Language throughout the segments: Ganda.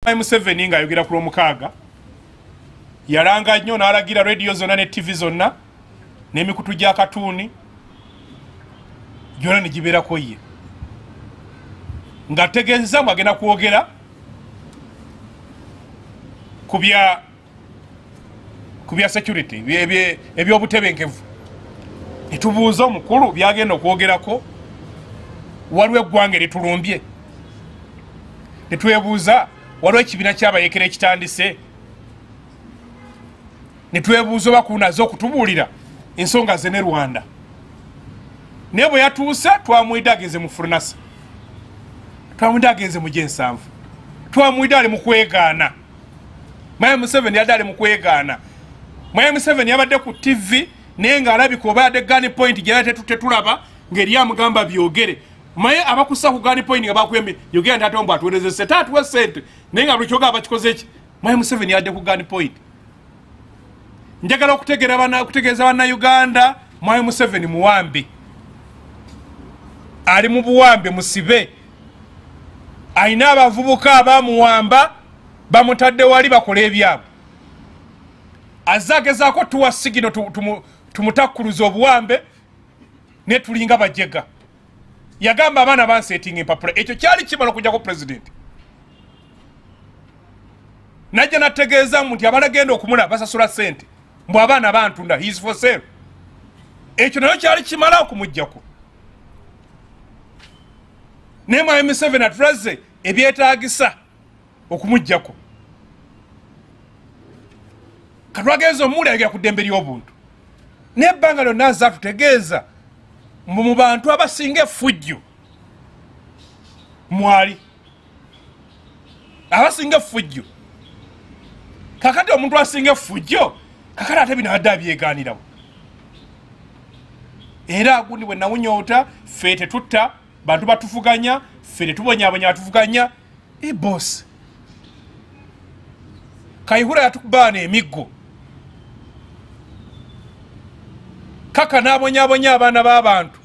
Museveni ng'ayogera ku Lwomukaaga yalanga nnyo n'alagira radio zonna ne TV zonna n'emikutu gya katuuni gyonna ne gibeerako ye ng'ategeeza mbu agenda kwogera ku bya security ebyobutebenkevu ne tubuuza omukulu byagenda okwogerako waliwo eggwanga eritulumbye ne twebuuza waliwo ekibiina ky'abayekera ekitandise ne twebuuza oba kunaze okutubuulira ensonga ze ne Rwanda naye bwe yatuuse twamuyidde agenze mu furnasa twamuyidde agenze mu gyensanvu twamuyidde ali mu kwegaana Mayi Museveni yadde ali mu kwegaana Mayi Museveni yabadde ku TV naye ng'alabika oba yadde gani point gye yali tetulaba ng'eri amugamba byogere maye abakussa ku gani point nga bakuyembe yogera nti ate ombu atuwereze ssente atuwe ssente naye nga buli kyoga bakikoze ki Mayi Museveni yadde ku gani point njagala okutegeeza bannayuganda Mayi Museveni muwambe ali mu buwambe musibe ayina abavubuka abamuwamba bamutadde wali bakola ebyabwe azagezaako tuwa sigino tumutakkuluza obuwambe ne tulinga bajega yagamba abaana bansetinga empapula ekyo kyali kimala okujjako pulezidenti najja nategeeza nti abalagenda okumula basasula ssente mbw abaana bantunda his for sale ekyo nayo kyali kimala okumuggyako naye Mayi Museveni atulaze ebyetaagisa okumuggyako katwageeza omuwuli ayogera ku ddembe ly'obuntu n'ebbanga lyonna aza tutegeeza mu bantu abasinga effujjo mwali abasinga effujjo kakati omuntu asinga effujjo kakati ate bino abadde abyegaanirawo era agundi bwe nawunyoota ffe tetutta bantu batuvuganya ffe tetubonyabonya batuvuganya bosi Kayihura yatukubaana emiggo kaka n'abonyabonya abaana b'abantu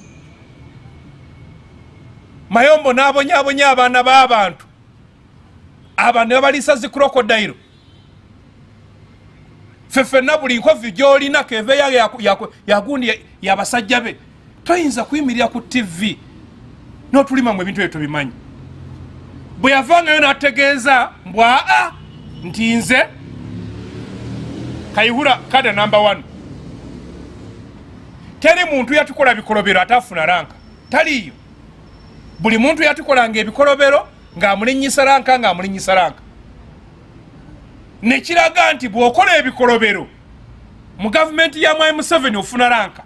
Mayombo n'abonyabonya abaana b'abantu aba ne babaliisa zi krokodayiro ffenna buli nkovi gy'olina keve yagundi yabasajja be toyinza kuyimirira ku TV n'otulimamu ebintu ebyo tobimanyi bwe yavangayo n'ategeeza mbw aa nti nze Kayihura kada number 1 teri muntu yatukola bikolobero atafuna ranka taliyo buli muntu yatukolanga ebikolobero ng'amulinnyisa ranka nekiraga nti bw'okola ebikolobero mu gavumenti ya Mayi Museveni ofuna ranka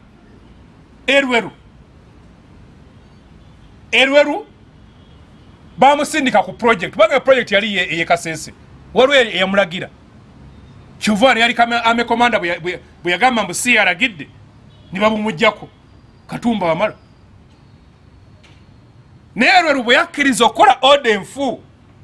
erweru bamusindika ku project kubanga project yali eyekasese waliwo eyamulagira Kyuvana yali ame komanda bwe yagamba mbu si yaragidde ne babumuggyako Katumba wamala naye erweru bwe yakkiriza okukola oda enfu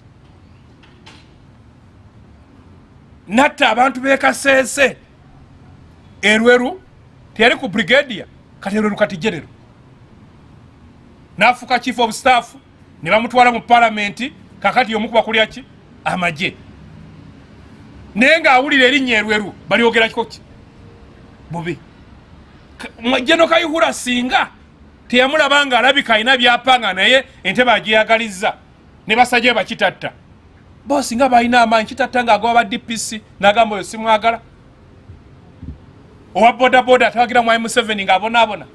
natta abantu b'ekasese erweru teyali ku brigadia kati erweru kati general n'afuuka chief of staff ne bamutwala mu palamenti kakati y'omukuba kulya ki amagye naye ng'awulira erinnya erweru balyogera kiko ki bubi Jeno Kayihura singa teyamulaba ng'alabika alina byapanga naye entebe agyeyagalizza ne basajja bakitatta bosi nga balina amaanyi kitatta ng'agoba ba DPC n'agamba oyo simwagala owa bodaboda atawagira Mayi Museveni ng'abonaabona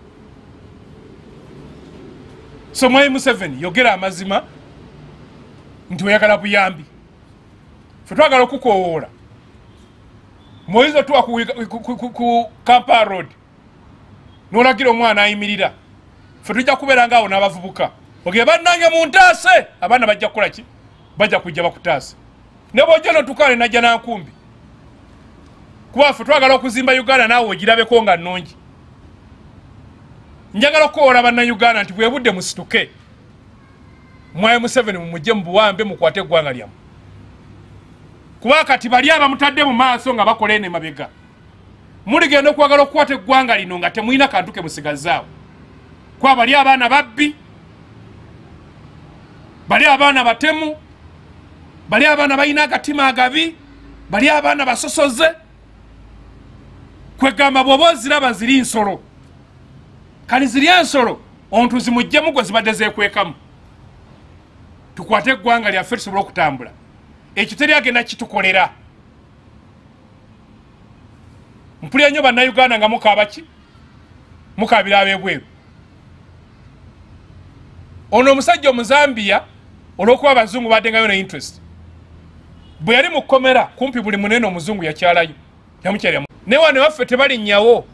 so Mayi Museveni yogera amazima nti oyagala buyambi ffe twagala okukowoola moyizo tuwa ku Kampala Road n'olagira omwana ayimirira ffe tujja kubeera ngaawo n'abavubuka ogeye bannange muntaase abaana bajja kukola ki bajja kujja bakutaase ne bw'ojja n'otukaale najja nankumbi kuba ffe twagala okuzimba Uganda naawe ogirabeko nga nnungi njagala okukowoola bannayuganda nti bwe budde musituke Mayi Museveni mumujje mu buwambe mukwate eggwanga lyamu kuba kati bali abamutadde mu maaso nga bakola eno emabega muligenda okwagala okukwata eggwanga lino nga temulina kantu ke musigazzaawo kuba bali abaana babbi bali abaana batemu bali abaana balina agatima agabi, bali abaana basosoze. Kwegamba bw'oba oziraba ziri nsolo, kali ziri ensolo ontu zimuggyemu gwe zibadde zeekwekamu. Tukwate eggwanga lyaffe tusobole okutambula. Ekyo teri agenda kitukolera. Mpulira nnyo bannayuganda nga mukaaba ki? Mukaabira ab'ebweru. Ono omusajja Omuzambiya olw'okuba abazungu baddengayo ne interest. Bwe yali mu kkomera kumpi buli munene omuzungu yakyalayo. Yamukyalira. Ne wano waffe tebalinnyawo.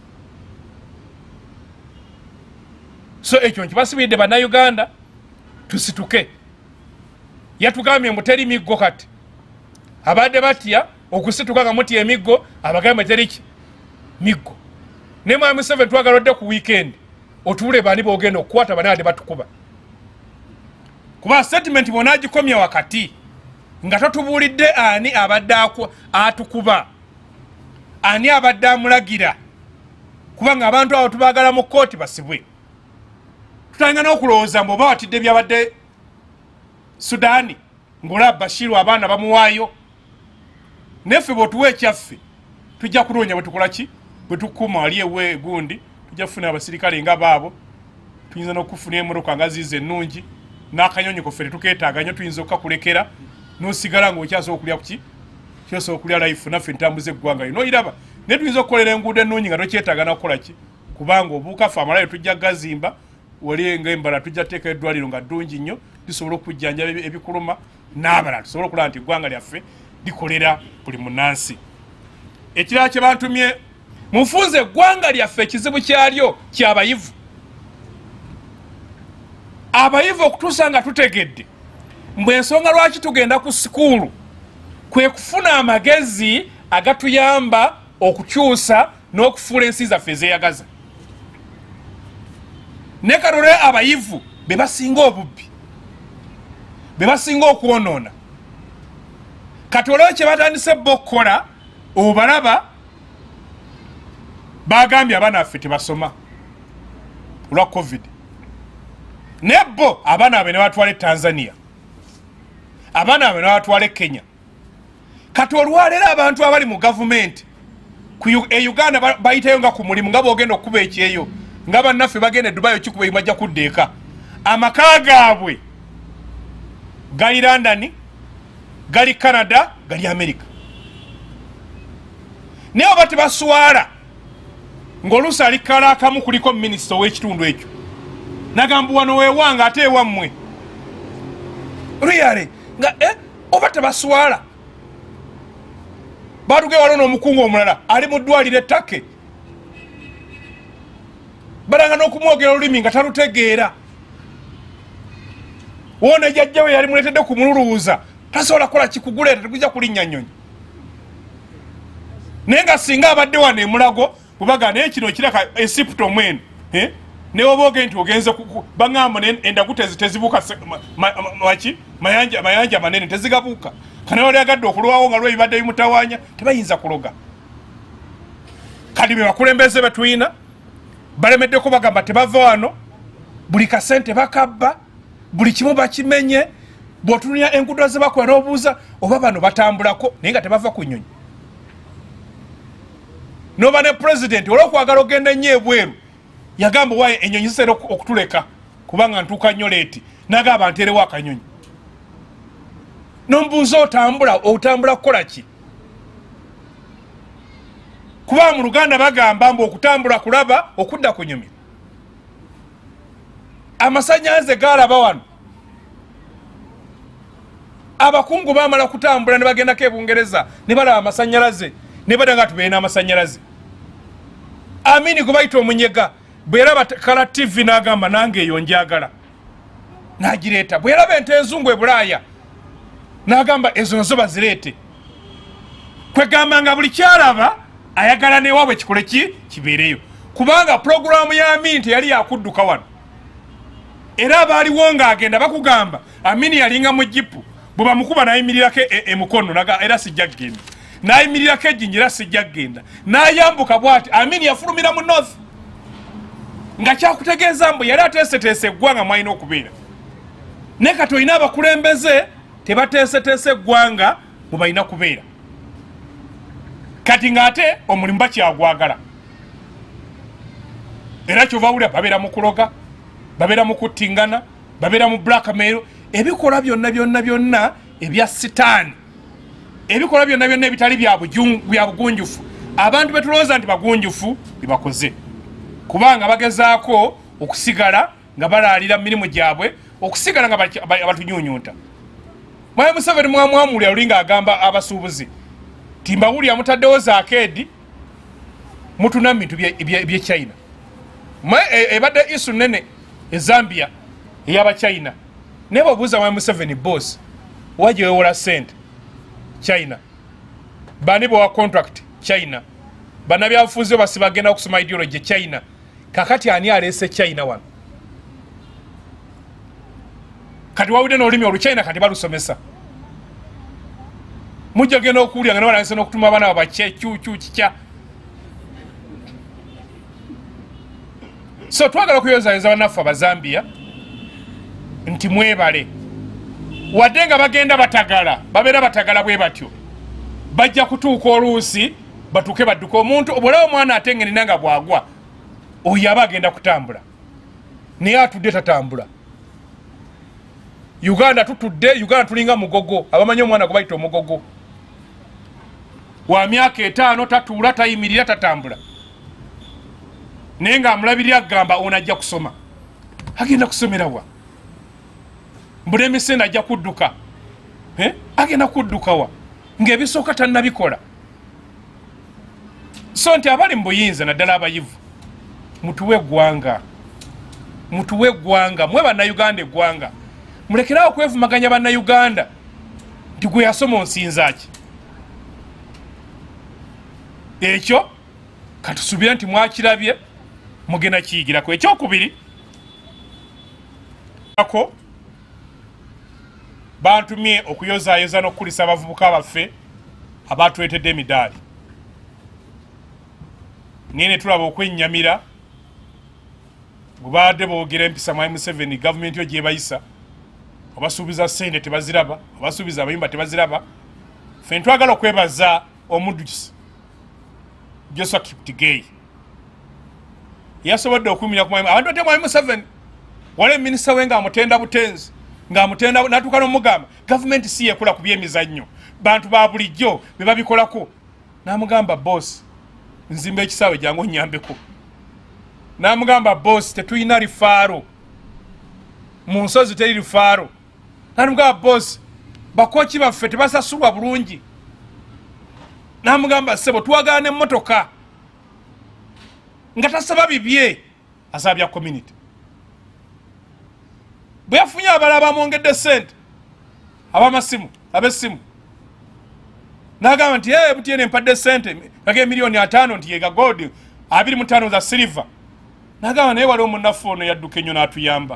So ekyo nkibasibiridde bannayuganda tusituke. Yatugambye mbu teri miggo kati. Abadde batya okusituka nga mutya emiggo, abagambe teri ki miggo. Ne mwami Museveni twagalodde ku weekend otuule bani boogenda okukwata banaade batukuba. Kuba statement bonna agikomya wakati nga totubuulidde ani abadde atukuba, ani abadde amulagira, kubanga abantu abo tubaagala mu kkooti basibwe. Tutanga n'okulowooza mbu oba watidde byabadde Sudaani ng'olaba Bashiru abaana bamuwaayo. Neffe bw'otuwa ekyaffe tujja kunoonya bwe tukola ki, bwe tukuuma wali ewe gundi, tujja kufuna abasirikale nga baabo, tuyinza n'okufuna emmotoka nga ziizo ennungi, n'akanyonyi koffe tetukeetaaga nnyo, tuyinza okukakulekera n'osigala ng'okyasobola okulya ku ki, kyosobola okulya life naffe ntambuza eggwanga lyo n'oyiraba. Naye tuyinza okukolera enguudo ennungi nga tokyetaaga nakukola ki, kubanga obuuka ffe amalayo tujja gazimba, wali ng'embala tujja teeka eddwaliro nga ddungi nnyo, tusobola okujjanjaba ebikuluma n'abalala, tusobola okulaba nti eggwanga lyaffe likolera buli munnansi. Ekirala kye bantumye munfunze eggwanga lyaffe ekizibu kyalyo ky'abayivu. Abayivu okutuusa nga tutegedde mbwe ensonga lwaki tugenda ku sikuulu kwe kufuna amagezi agatuyamba okukyusa n'okufuula ensi zaffe ezeyagaza. Ne kalole abayivu be basinga obubbi, be basinga okwonoona. Kati olwo kye batandise bo okukola obalaba bagambye abaana baffe tebasoma olwa COVID. Ne bo abaana babe ne batwala Tanzania, abaana babe ne batwala Kenya. Kati olwaleero abantu abali mu gavumenti ku Uganda bayitayo nga ku mulimu nga boogenda okuba ekyeyo, nga bannaffe bagenda Dubai kikuba bajja kuddeeka. Amaka gaabwe gali London, gali Canada, gali America. Naye oba tebaswala ng'oluusi alikala akamu kuliko minisita ow'ekitundu ekyo nagamba wano weewanga ate ewammwe ruyale nga oba tebaswala batuge waliwo n'omukungu omulala ali mu ddwaliro ettake balanga n'okumwogera olulimi nga talutegeera. Wona jjajja we yali muleetedde kumululuuza tasobola kukola kikuguleeta tegujja kulinnya nnyonyi. Naye nga singa abadde wano emulago bubaga naye kino kiraka esipto mwenu ne oboge nti ogenze bangamba endagu tezibuuka waki mayanja manene tezigabuuka. Kana wali agadde okulwawo nga lwebibadde bimutawaanya tebayinza kuloga. Kati be bakulembeze betuyina balemeddeko bagamba tebava wano, buli kasente bakabba, buli kimu bakimenye. Bw'otunuulira enguudo ze bakola n'obuuza oba bano batambulako naye nga tebava ku nnyonyi. Noba ne president olw'okwagala ogenda ennyo ebweru yagamba waaye ennyonyi zisera okutuleka kubanga ntuuka nnyo leeti n'agamba nteerewo akanyonyi. N'omubuuza otambula kukola ki? Kuba mu Luganda bagamba mbu okutambula kulaba okudda ku nyumya. Amasannyalaze gaalaba wano. Abakungu baamala kutambula ne bagendako e Bungereza ne balaba amasannyalaze ne badanga tubeera n'amasannyalaze. Amini gwe bayita omunyega bwe yaraba kala TV n'agamba nange eyo njagala n'agireeta. Bwe yaraba ente enzungu e Bulaaya n'agamba ezo nazo bazireete. Kwegamba nga buli kyalaba ayagala newaabwe kikole kibeereyo. Kubanga pulogulaamu ya Amini teyali yakudduka wano. Era abaaliwo ng'agenda bakugamba Amini yalinga mu jipu bwe bamukuba n'ayimirirako emukono era sijja kgenda. N'ayimirirako ejjinja era sijja kgenda. N'ayambuka bw'ati Amini yafulumira mu North. Nga kyakutegeeza mbu yali ateeseteese eggwanga mwalina okubeera. Ne kati olina abakulembeze tebateeseteese eggwanga bwe balina kubeera kati ng'ate omulimu bakyagwagala era kyova wulira babeera mu kuloga babeera mu kuttingana babeera mu blackmail ebikola byonna ebya sitaani ebikola byonna ebitali bya bugunjufu abantu betulowooza nti bagunjufu bibakoze kubanga bagezaako okusigala nga balaalira mu mirimu gyabwe okusigala nga batunyuunyuuta mwaye Museveni mwamwamulira lulinga agamba abasuubuzi timbawulira mutaddewo zaakeedi mutuna mu bintu by'Echina ebadde isu nene ezambia ey'Abachina naye babuuza mwaye Museveni boss waje wewola sente China bani bwa contract China bana byafuze basibagenda okusoma ideology China kakati ani alese China wano kati wawude n'olulimi oluchina kati balusomesa mujja genda okuwulira nga nabalangisa n'okutuma abaana babache kyukya so twagala okuyozayoza bannaffe Abazambia nti mwebale wadde nga bagenda batagala babeera batagala bwe batyo bajja kutuuka oluusi batuuke badduka omuntu obulawo omwana atengenina nga bwagwa oyo aba agenda kutambula naye atudde tatambula Uganda tulinga mugogo abamanyi omwana gwe bayita omugogo wa myaka 5 tatuula tayimirira tatambula naye nga amulabirira agamba ono ajja kusoma agenda kusomera wa mbula emisende ajja kudduka agenda kudduka wa ng'ebisooka tannabikola so nti abali mu buyinza naddala abayivu mutuwe eggwanga mwe bannayuganda eggwanga mulekerawo okwevumaganya bannayuganda nti gwe yasoma onsinzaaki ekyo katusubira nti mwakirabye mugenda kiyigirako ekyokubiri ako bantumye okuyozaayoza n'okukulisa abavubuka baffe abatuleetedde emidaali naye ne tulaba okwennyamira bwe baadde boogera empisa mwayi Museveni gavumenti yo gyebayisa obasuubiza ssente tebaziraba obasuubiza abayimba tebaziraba ffe ntwagala okwebaza omuddusi Joshua Kiptigei yasobodde okumira ku abantu ate mwayi Museveni wale minisita we ng'amutenda butenzi ng'amutenda natuuka n'omugamba gavumenti si yekola ku byemizannyo bantu ba bulijjo be babikolako n'amugamba boss nzimba ekisaawe jangu onnyambeko n'amugamba boss tetuyina lifaaro mu nsozi teri lifaaro n'amugamba boss bakoki baffe tebasasulwa bulungi n'amugamba ssebo tuwagala n'emmotoka nga tasaba bibye asabya community bwe yafunye abalala bamwongedde ssente ab'amasimu ab'essimu n'agamba nti MTN empadde ssente gage miliyoni 5 nti yega gold 25 za silver n'agamba naye waliwo munnaffe ono yadduka ennyo n'atuyamba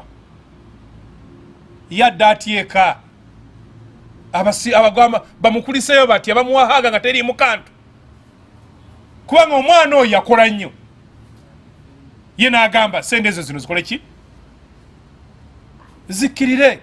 yadde atyeka abagamba bamukuliseyo bati abamuwahaga nga teriimu kantu kubanga omwana oyo yakola nnyo ye n'agamba sente ezo zino zikole ki zikkirire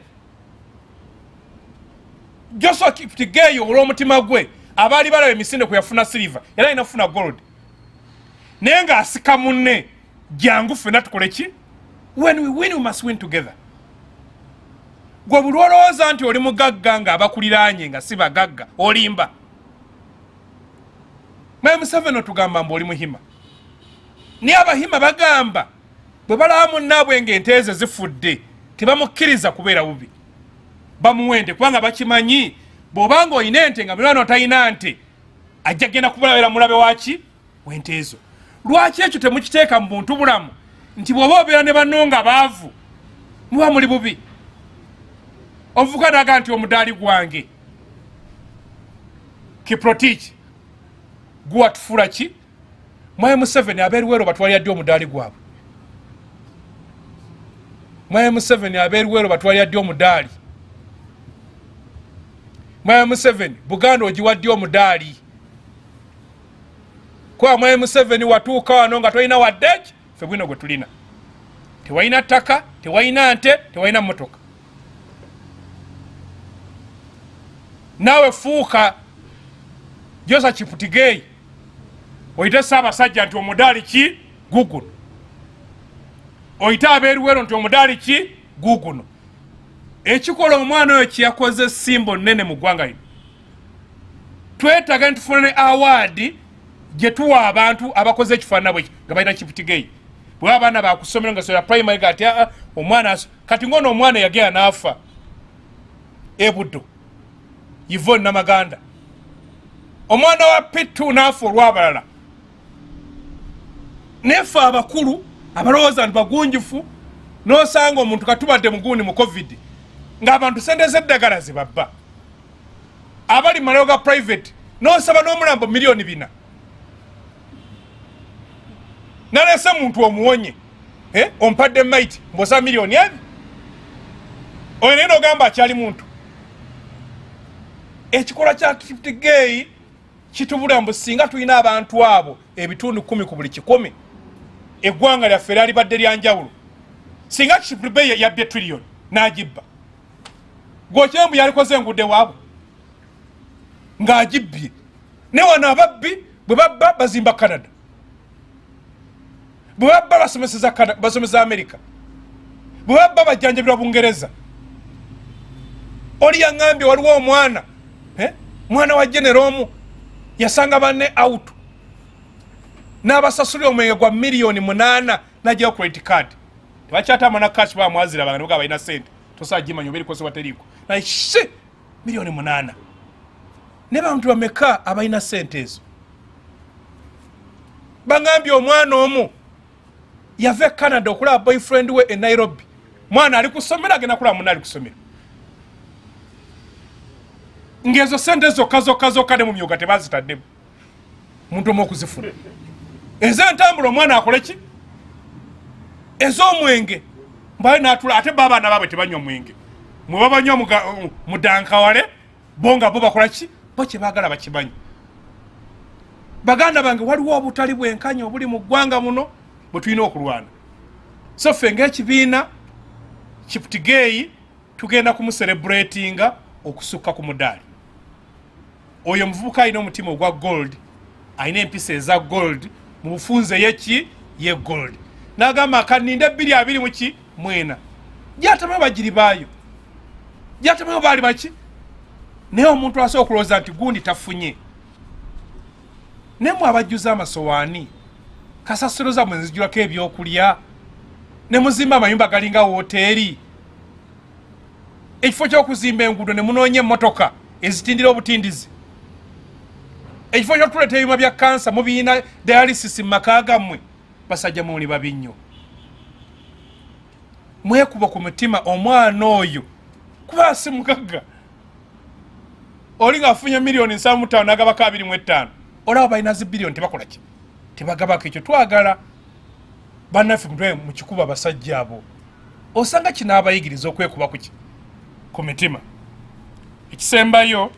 Joshua Kiptigei olw'omutima gwe abaali balaba emisinde kwe yafuna silver era alina kufuna gold naye ng'asika munne jangu ffenna tukole ki when we win we must win together gwe buli olowooza nti oli mugagga ng'abakuliraanye nga si bagagga olimba mwayi Museveni otugamba mbu oli muhima naye abahima bagamba bwe balaba munnaabwe ng'ente ze zifudde tebamukkiriza kubeera bubi bamuwente kubanga bakimanyi bw'obanga olina ente nga mulwana otalina nte ajja genda kubulabira mulabe waki wente ezo lwaki ekyo temukiteeka mu buntu bulamu nti bw'oba obeera ne banno nga baavu muba muli bubi omuvubuka n'aga nti omudaali gwange Kiprotich guwatufuula ki mwayi Museveni abeeruweero batwalira ddi omudaali gwabwe mwayi Museveni abeeruweero batwalira ddi omudaali mwayi Museveni Buganda ogiwadde omudaali kuba mwayi Museveni watuuka wano nga tolina waddeki ffe bwino gwe tulina tewalina ttaka tewalina nte tewalina mmotoka nawe fuuka Josa Kiputigeyi oyite Ssaabasajja nti omudaali ki guguno, oyite abeeruwero nti omudaali ki guguno. Ekikola omwana oyo kyeyakoze simbo nnene mu ggwanga lino. Twetaaga ntufune ne award gye tuwa abantu abakoze ekifaanana bwe nga balina Kiputigeyi. Bwe abaana bakusomera nga soya primary gati omwana kati ngono omwana yagenda n'afa Ebuddo Yvonne Namaganda. Omwana wa Pitu n'afa olw'abalala. Nefe abakulu abalowooza nti bagunjufu n'osanga omuntu katubadde mugundi mu COVID ng'abantu sente z'eddagala zibabba. Abali malayo ga private n'osaba n'omulambo miliyoni 4. Nalese muntu omuwonye ompadde maiti mbosa miliyoni ebi. Oyo naye n'ogamba akyali muntu. Ekikola kya Kiputigeyi kitubula mbu singa tulina abantu abo ebitundu 10 ku buli 100 eggwanga lyaffe lyalibadde lya njawulo. Singa Kiputigeyi yabbye trillion n'agibba, Gwokyembu yalikoze engudde waabwe ng'agibbye. Ne wano ababbi bwe babba bazimba Canada, bwe babba basomesa America, bwe babba bajjanjabirwa Bungereza. Oli yaŋŋambye waliwo omwana mwana wa genero omu yasanga banne out n'abasasulira omwenge gwa miliyoni 8 n'ajjayo credit card. Tebakyatama na cash bamwazira banga nibuga balina sente tosagimanya oba erikose bateriiko naye miliyoni 8 ne bantu bameka abalina sente ezo. Baŋŋambye omwana omu yava Canada okulaba boyfriend we e Nairobi. Mwana ali kusomera agenda kulaba munna ali kusomera. Ngezo sente zokka ne mu myoga tebazitaddemu muntu omu okuzifuna. Ez'entambula omwana akole ki? Ez'omwenge mbali n'atula ate babaana baabwe tebanywa mwenge. Mwe babanywa mudankawale bonga bo bakola ki? Bo kye baagala bakimanyi. Baganda bange waliwo obutali bwenkanya obuli mu ggwanga muno bwe tulina okulwana. So ffe ng'ekibiina Kiputigeyi tugenda kumuselebratinga okusukka ku mudaali. Oyo muvubuka alina omutima ogwa gold, alina empisa eza gold mu bufunze yeki ye gold. N'agamba akaninde 2 mwena gyatamayo bagiri baayo, gyatamayo baali baki. Naye omuntu asobola okulowooza nti gundi tafunye. Ne mwe abajjuza amasowaani kasasiro zammwe nzijulako ebyokulya ne muzimba amayumba galinga woteeri. Ekifo ky'okuzimba enguudo ne munoonya emmotoka ezitindira obutindizi. Ekifo ky'okuleeta ebyuma bya kansa mubiina dialysis mu maka gammwe. Basajja muli babi nnyo. Mwekuba ku mutima omwana oyo kuba si mugagga. Oli ng'afunye miliyoni 7.5 n'agabako 25. Olaba balina zi biliyoni tebakola ki? Tebagabako ekyo. Twagala bannaffe mu kikuba basajja abo. Osanga kino abayigiriza okwekuba ku ki? Ku mitima. Ekisembayo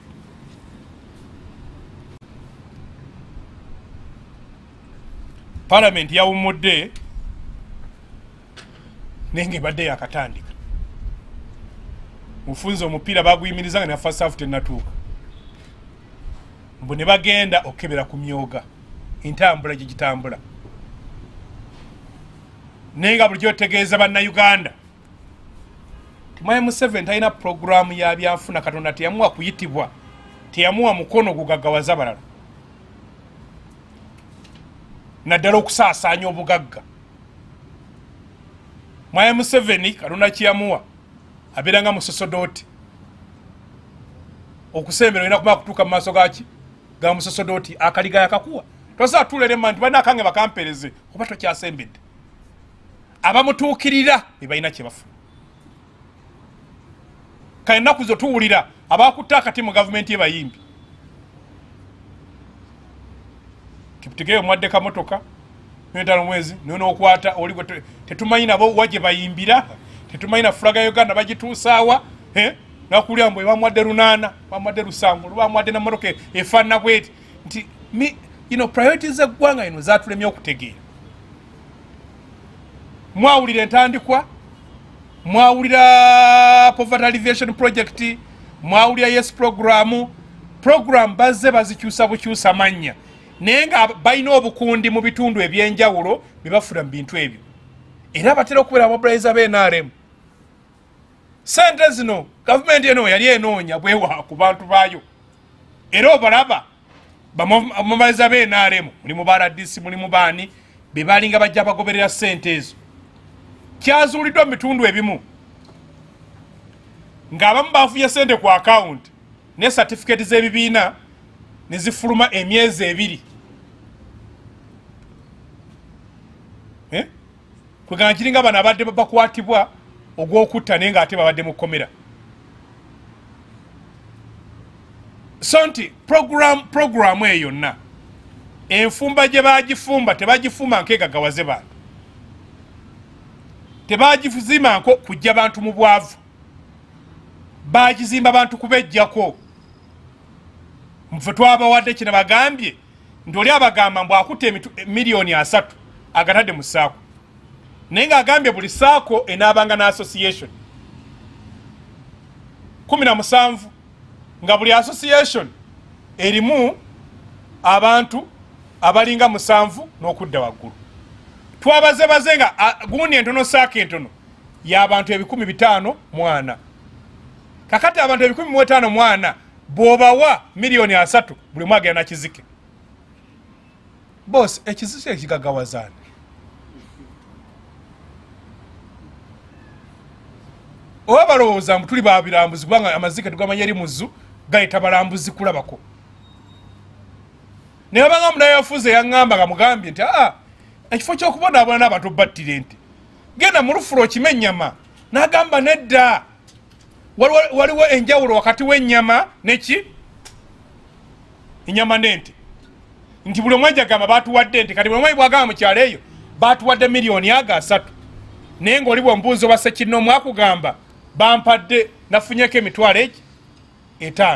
Parliament yawumudde nenge badde yakatandika. Mufunzo omupiira baguyimirizanga ne first half tenatuuka. Mbu ne bagenda okebera ku myoga. Entambula gye gitambula. Nenga bulijjo otegeeza bannayuganda. Timaya Museveni talina programu ya byanfuna Katonda teyamuwa kuyitibwa. Teyamuwa mukono gugaggawaza balala. Naddala okusaasaanya obugagga. Mwaya Museveni Katonda kiyamuwa abeeranga musosodooti. Okusembera olina kumala kutuuka mu maaso gaki ga musosodooti akaliga yakakuwa. Tosobola tuulere nti balina akange bakampereze oba tokyasembedde. Abamutuukirira be balina kye bafuna. Kale ennaku zo tuwulira abakutte akati mu gavumenti y'ebayimbi. Kiputigeyi omwadde kamotoka n'entalo mwezi n'okwata oli tetumanyi nabo wagye bayimbira, tetumanyi na fulaga ya Uganda bagituusaawa, nakulya mbwe bamwadde 8, bamwadde 7, bamwadde na motoka efaanana bweti nti priorities z'eggwanga ino zaatulemye okutegeera. Mwawulira entandikwa, mwawulira poverty alleviation project, mwawulira yes program bazze bazikyusa bukyusa mannya naye nga balina obukundi mu bitundu ebyenjawulo bebafuna mu bintu ebyo era batera okubeera mobilizer b'NRM sente zino gavumenti eno yali enoonya bwewa ku bantu baayo era obalaba bamobilizer b'NRM mulimu ba RDC mulimu baani be balinga bajja bagoberera sente ezo kyazuuliddwa mu bitundu ebimu ng'abamu bafunye sente ku account ne certificate z'ebibiina ne zifuluma emyezi 2 kwegana kiringa bano abadde bakwatibwa ogw'okutta naye ng'ate babadde mu kkomera so nti programu eyo yonna enfumba gye bagifumba tebagifumba nkegagawaze bantu tebagifuzima nko kujja bantu mu bwavu bagizimba bantu kubejjako mfe twabawadde kino bagambye nti oli abagamba mbu akutte miliyoni 3 agatadde mu Ssaako naye ng'agambye buli Ssaako enaabanga na association 17 nga buli association erimu abantu abalinga 7 n'okudda waggulu twabaze nga gundi entono Ssaako entono y'abantu 15,000 kakati abantu 15,000 bw'obawa miliyoni 3 buli mwe agenda nakizike boss ekizike ekigagawazaani oba balowooza mbu tuli babirambuzi kubanga amazike tugamanya eri muzu gayita balambuzi kulabako naye banga munaye yafuze yaŋŋamba nga mugambye nti ekifo ky'okubonaabona n'abantu battire nti genda mu lufulo okime ennyama n'agamba nedda waliwo enjawulo wakati w'ennyama neki ennyama n'ente nti buli omwe jagamba batuwadde nti kati buli omwe bwagamba mu kyalo eyo batuwadde miliyoni 3 naye ng'oli bw'ombuuzi oba sekirina omwakugamba bampadde nafunyeko emitwalo 5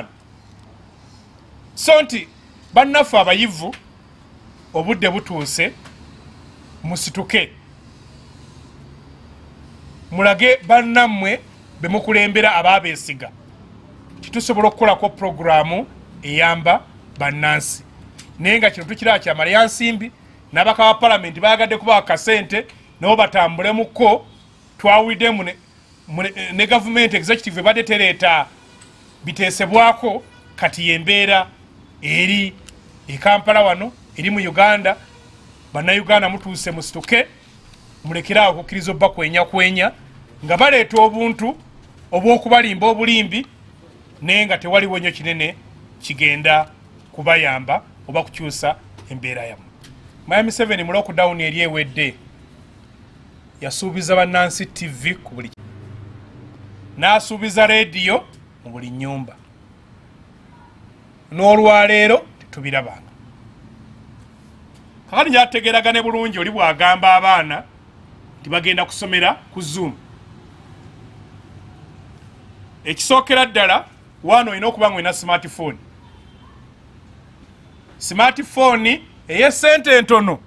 so nti bannaffe abayivu obudde butuuse musituke mulage bannammwe bemukulembera ababeesiga kitusobola okukolako programu eyamba bannansi naye nga kino tukiraba kyamala ya nsimbi n'abaka ba palamenti bayagadde kubawa kasente nabo batambulemuko twawuliddemu ne government executive ebadde tereeta biteesebwako kati yembeera eri Kampala wano eri mu Uganda bannayuganda mutuuse musituke mulekerawo okukkiriza obba kwenya nga baleeta obuntu obw'okubalimba obulimbi naye nga tewaliwo nnyo kinene kigenda kubayamba oba kukyusa embeera yammwe. Museveni mu lockdown eri ewedde yasuubiza bannansi TV ku buli n'asuubiza rediyo mu buli nnyumba n'olwaleero tetubirabanga kakati njategeeragane bulungi oli bw'agamba abaana nti bagenda kusomera ku Zoom ekisookera ddala wano olina okuba nga olina smartphone ey'essente entono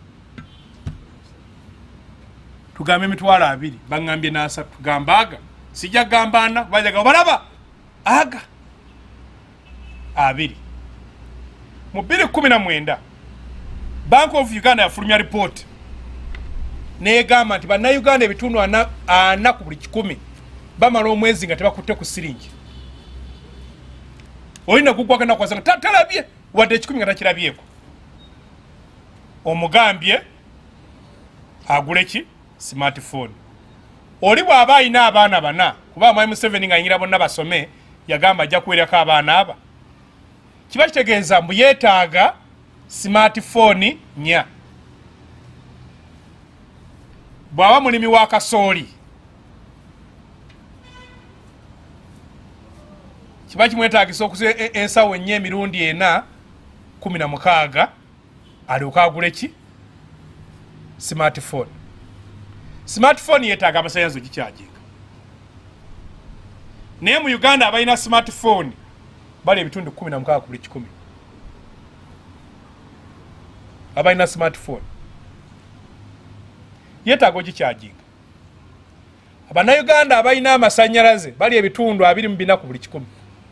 tugambe emitwalo 2 baŋŋambye n'3 tugamba aga sijja kugamba 4 bajaga balaba aga 2 mu 2019 Bank of Uganda yafulumya report negamba nti bannayuganda ebitundu 4 ku buli 100 bamala omwezi nga tebakutte ku siringi olina gugwagana kwasanga talabye wadde 10 nga takirabyeko omugambye agule ki smartphone oli bw'aba alina abaana 4 kuba mwami Museveni ng'ayingira bonna basome yagamba ajja kuweerako abaana aba kiba kitegeeza mbu yeetaaga smartphone 4 bw'aba mulimi wa kasooli kiba kimwetaagisa okuza ensawo 4 emirundi 4 16 alyoka agule ki smartphone yeetaaga amasannyalaze gikyajinga naye mu Uganda abalina smartphone bali ebitundu 16 ku buli 100 abalina smartphone yeetaaga ogikyajinga abannayuganda abalina amasannyalaze bali ebitundu 24 ku buli 100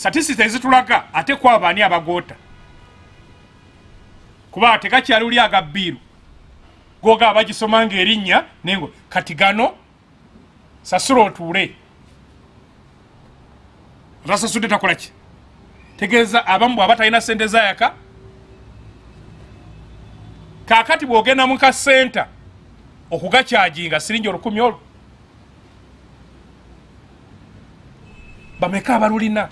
statistics ezitulaga ate kwabo ani abagoota kuba tekakyali uli agabbiiru goga abagisoma ng'erinnya nengo kati gano sasula otuule otasasudde takola ki tegeeza abamu bw'aba talina ssente zayaka kaakati bw'ogenda mu kasenta okugakyajinga siringi 10 olwo bameka abalulina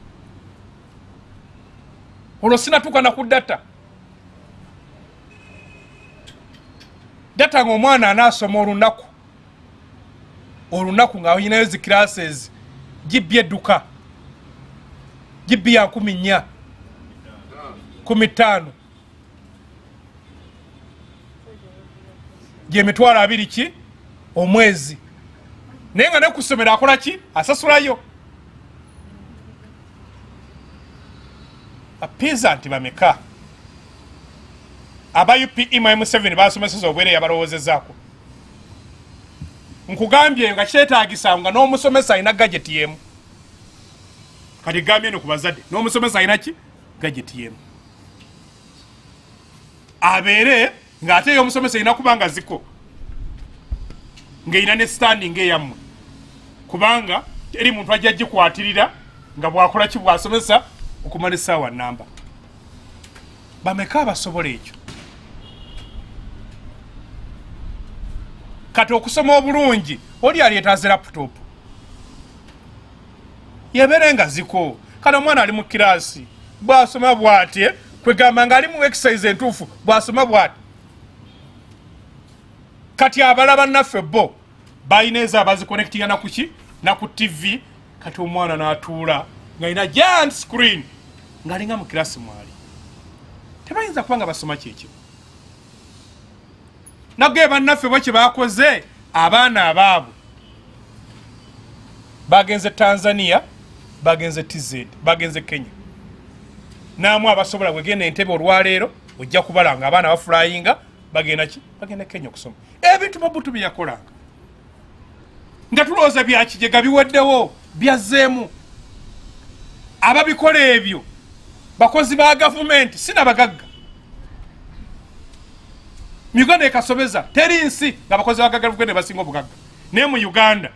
olwo sinatuuka na ku data ng'omwana anaasoma olunaku nga oyinayo zi classes gibbi edduka gibbi ya 14 15 gyemitwalo 2 ki omwezi naye nga nekusomera akola ki asasulayo apiza nti bameka aba UPE mu M7 basomeseza obwere yabalowoozezaako nkugambye nga kyetaagisa nga n'omusomesa alina gadget yemu kati gambye no ku bazadde n'omusomesa alina ki gadget yemu abeere ng'ate ey'omusomesa erina kuba nga ziko ng'erina ne standing eyammwe kubanga eri muntu ajja gikwatirira nga bwakola ki bwasomesa okumala essaawa namba bameka abasobola ekyo kati okusoma obulungi oli alyetaaze laputopu yebeere nga ziko kati omwana ali mu kiraasi bw'asoma bw'atye kwegamba nga ali mu exercise entuufu bw'asoma bw'ati kati abalaba naffe bo balina ezo abazikonektinga nakuki na ku TV kati omwana n'atuula ng'alina giant screen ng'alinga mu kiraasi mwali tebayinza kuba nga basoma kyekyo nagwe bannaffe bo kye bakoze abaana abaabo bagenze Tanzania bagenze TZ bagenze Kenya namwe abasobola bwegenda entebe olwaleero ojja kubalanga abaana baflyinga bagenda ki bagenda Kenya okusoma ebintu Mobutu byakolanga nga tulowooza byakijega biweddewo byazzeemu ababikola ebyo bakozi ba gavumenti sinabagagga mu Uganda ekasobeza teri nsi nga abakozi ba gavumenti basinga obugagga naye mu Uganda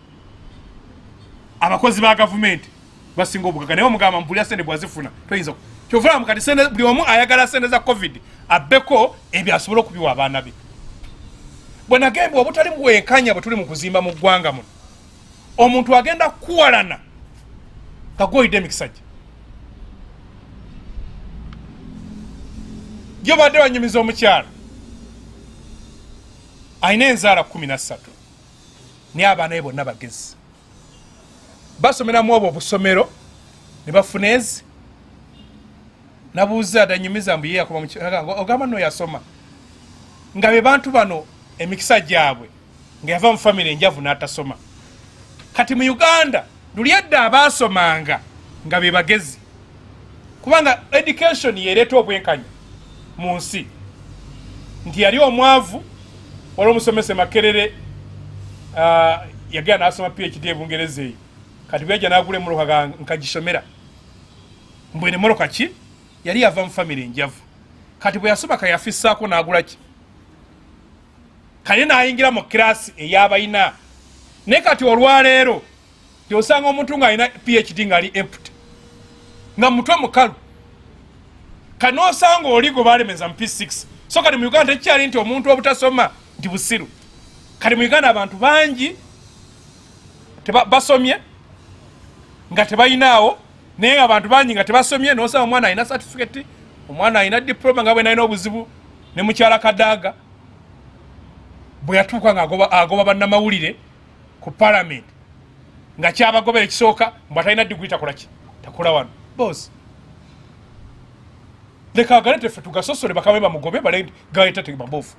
abakozi ba gavumenti basinga obugagga naye omugamba mpulira sente bwazifuna toyinza kyovula mukati sente buli omu ayagala sente za covid abbeko ebyo asobola okubiwa abaana be bwe nagambye obutali bwenkanya bwe tuli mu kuzimba mu ggwanga muno omuntu agenda kuwalana nga gwoyidde emikisajja gyo badde banyumiza omukyala alina enzaala 13 naye abaana be bonna bagezi basomeramu obwo obusomero ne bafuna ezi nabuuza adanyumiza mbu ye yakuba mukyala ogamba nno yasoma nga be bantu bano emikisa gyabwe nga yava mu famire enjavu n'atasoma kati mu Uganda luli edda abaasomanga nga be bagezi kubanga education yereeta obwenkanya mu nsi nti yali omwavu waliwo omusomesa Makerere yagenda n'asoma PhD ebungereza eyo kati bwejja n'agula emmoloka nkagisomera mbwene emmoloka ki yali yava mu famire enjavu kati bwe yasoma kayafissaako n'agula ki kale n'ayingira mu kirasi ey'abayina naye kati olwaleero tyosanga omuntu ng'alina PhD ng'ali empty nga mutwe mukalu kati n'osanga oli gwe baalemeza mu P6 so kati mu Uganda tekikyali nti omuntu obutasoma nti busiru kati mu Uganda abantu bangi basomye nga tebayinaawo naye abantu bangi nga tebasomye n'osanga omwana alina certificate omwana alina diploma nga bwe nalina obuzibu ne mukyala Kadaaga bwe yatuuka nga agoba bannamawulire ku parliament nga kyabagobera ekisooka mbw atalina diguli takola ki takola wano boss leka agalete ffe tugasosole bakabe bamugobe galeta tebabofu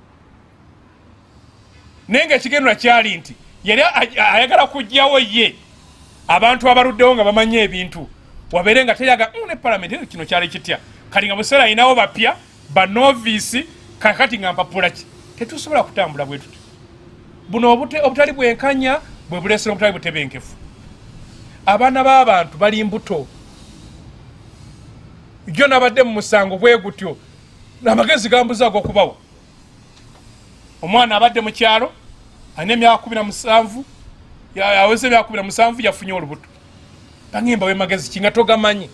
naye ng'ekigendera kyali nti yali ayagala kujjawo ye abantu abaluddewo nga bamanye ebintu wabeere nga teyaga ne parliament kino kyali kitya kati nga museera ayinawo bapya banovisi kakati nga mpapula ki tetusobola kutambula bwe tuti buno obutali bwenkanya bwe buleesera obutali butebenkefu abaana b'abantu bali mbuto jo nabadde mu musango bwe gutyo n'amagezi gambuza ag'okubawa omwana abadde mu kyalo alina emyaka 17 aweze emyaka 17 yafunye olubuto bangimba we magezi kinga togamanyi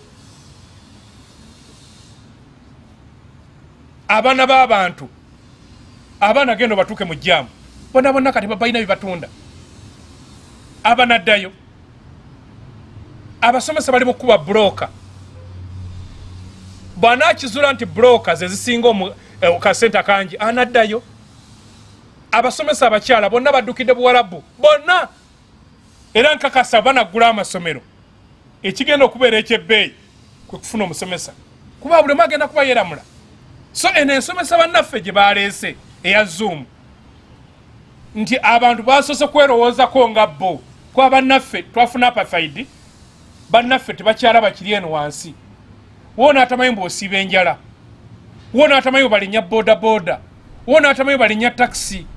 abaana b'abantu abaana gendo batuuke mu jjaamu bonna bonna kati babalina bibatunda abanaddayo abasomesa bali mu kuba broka bw'anaakizula nti broka ze zisinga kasente kangi anaddayo abasomesa abakyala bonna baddukidde buwalabu bonna era nkakasa banaggula amasomero ekigenda okubeera ekyebbeeyi kwe kufuna omusomesa kuba buli omu agenda kuba yeeramula so eno ensomesa bannaffe gye baleese eya zoom nti abantu basoose kwerowoozako nga bo kuba bannaffe twafuna apartheid bannaffe tebakyalaba kiri eno wansi wona atamanyi bw'osiiba enjala wona atamanyi balinya bodaboda wona atamanyi balinya taxi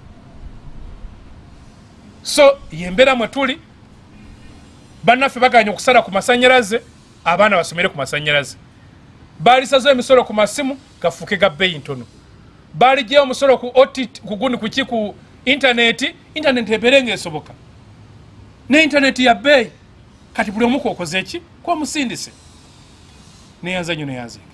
so yembeera mwe tuli bannaffe baganya okusala ku masanyalaze abaana basomere ku masanyalaze baalisazo emisolo ku masimu gafuuke ga bbeeyi ntono baaligyeo omusolo ku intaneti ebeere ng'esoboka ne intaneti ya bbeeyi kati buli omu kwokoze eki kwamusindise neyanza nnyo neyanze